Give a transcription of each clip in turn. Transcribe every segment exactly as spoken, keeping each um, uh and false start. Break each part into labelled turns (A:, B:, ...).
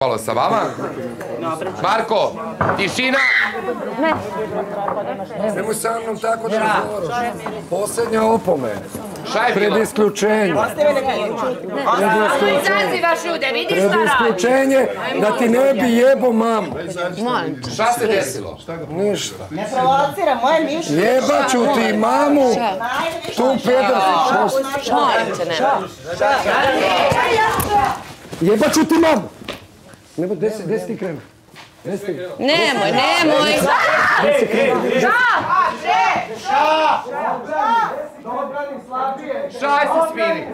A: Hvala sa vama. Marko, tišina.
B: Ne.
C: Nemoj sa mnom tako da razgovaraš. Posljednja opomena.
A: Šta je bilo?
C: Pred isključenje.
B: Ne izazivaš ljude, vidiš šta
C: Pred
B: radi.
C: isključenje da ti ne bi jebo mamu.
A: Šta se desilo?
C: Ništa.
D: Ne provocira, moje mišljenje.
C: Jebaću ti mamu. Tu pedar.
B: Molim te, ne.
C: Jebaću ti mamu. Nebo, gdje si ti krenuo?
B: Nemoj, nemoj.
A: Šaj se smiri.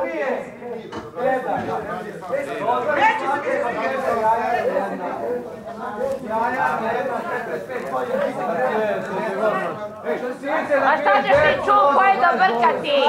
B: A šta ćeš ti čupaj da brkati?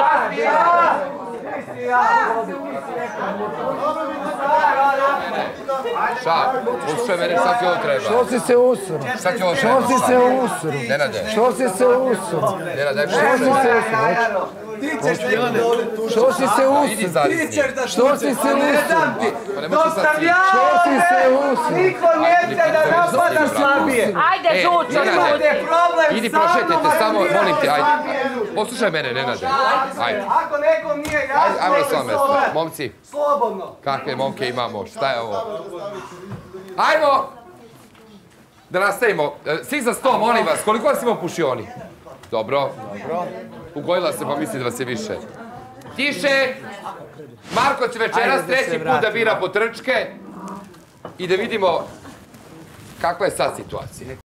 A: Šta? Uslušaj mene, šta ti ovo treba?
C: Što si se usro?
A: Šta ti ovo treba?
C: Što si se usro?
A: Nenade.
C: Što si se usro?
A: Nenade,
C: Što si se usro? Što si se
A: Idi
C: usro?
A: zavisni.
C: Što si se usro?
A: Pa nemoj ti sad ti.
C: Što si se usro?
D: Niko neće da napada slabije.
B: Ajde,
A: E,
B: žučo,
A: Nenade,
B: žuči.
D: Problem
A: idi
D: sa mnom,
A: prošetajte samo,
D: ali
A: molim te, ajde.
D: slabije.
A: Poslušaj mene, Nenade. Ajde.
D: Ako nekom nije
A: Ajde,
D: jasno,
A: ajmo na svoje mjesto.
D: slobodno.
A: Momci,
D: Slobodno.
A: kakve momke imamo? Šta je ovo? Ajmo! Da nastavimo. Svi za sto, molim vas. Koliko vas ima u pušioni? Dobro. Ugojila se, pa mislim da vas je više. Tiše! Marko će večeras treći put da bira po trčke i da vidimo kakva je sad situacija.